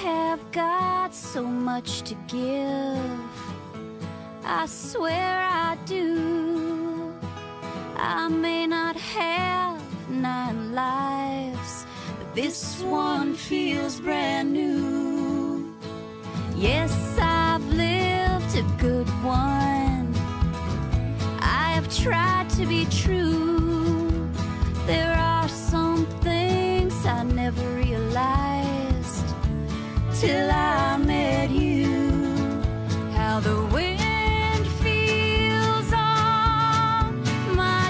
have got so much to give, I swear I do. I may not have 9 lives, but this one feels brand new. Yes, I've lived a good one. I have tried to be true. There are some things I never realized till I met you. How the wind feels on my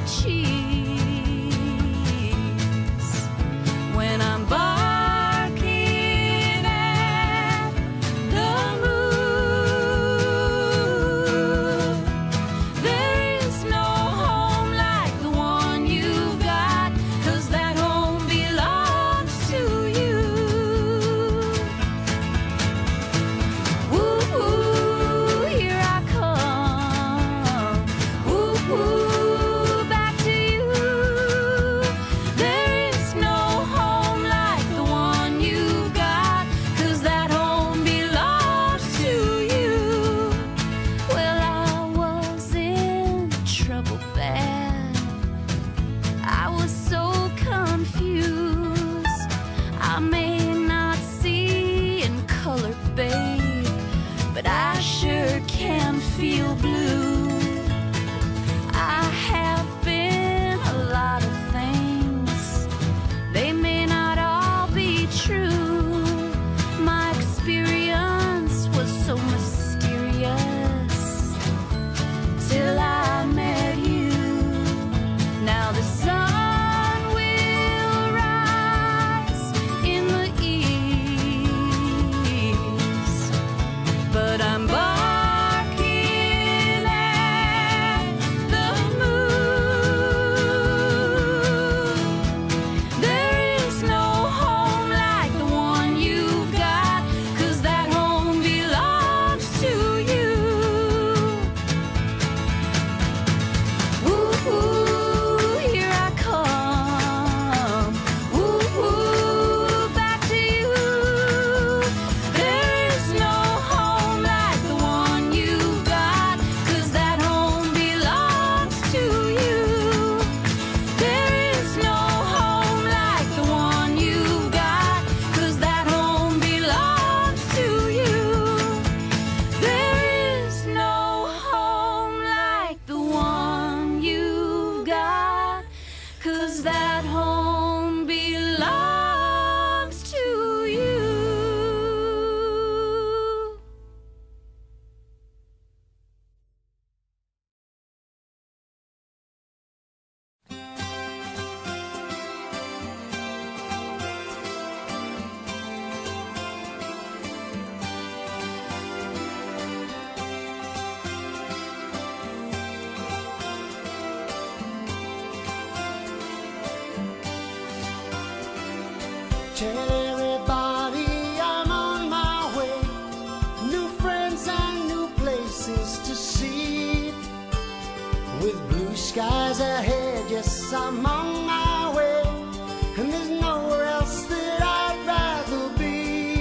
cheeks when I'm barking at the moon. There is no home like the one you've got, 'cause that home belongs to you. Woo, here I come. Woo, back to you. There is no home like the one you've got, 'cause that home belongs to you. Well, I was in trouble bad. I was so confused. I may not see in color, babe, but I sure can feel blue. I have been a lot of things. They may not all be true. My experience was so mysterious till I met you. Now the sun will rise in the east, but I'm barking at the moon. There is no home like the one you've got, 'cause that home belongs to you. Woo, here I come. Woo, back to you. There is no home like the one you've got, 'cause that home belongs to you. There is no home like the one you've got, 'cause that home belongs to you. There is no home like the one you've got, 'cause that home belongs to you. Tell everybody I'm on my way. New friends and new places to see. With blue skies ahead, yes, I'm on my way. And there's nowhere else that I'd rather be.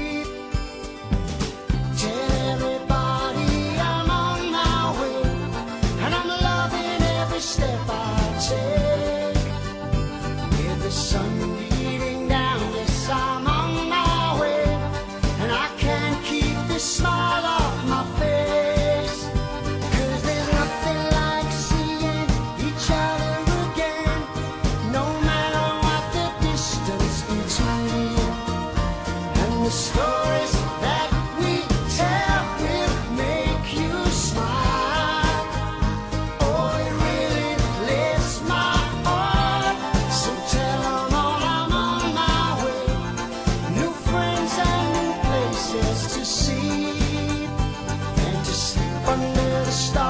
Tell everybody I'm on my way. And I'm loving every step I take. With the sun beating down, yes, I'm on my way. And I can't keep this smile off my face. 'Cause there's nothing like seeing each other again, no matter what the distance between. And the stories that we tell will make you smile. Oh, it really lifts my heart. So tell 'em all I'm on my way. New friends and new places to see, and to sleep under the stars.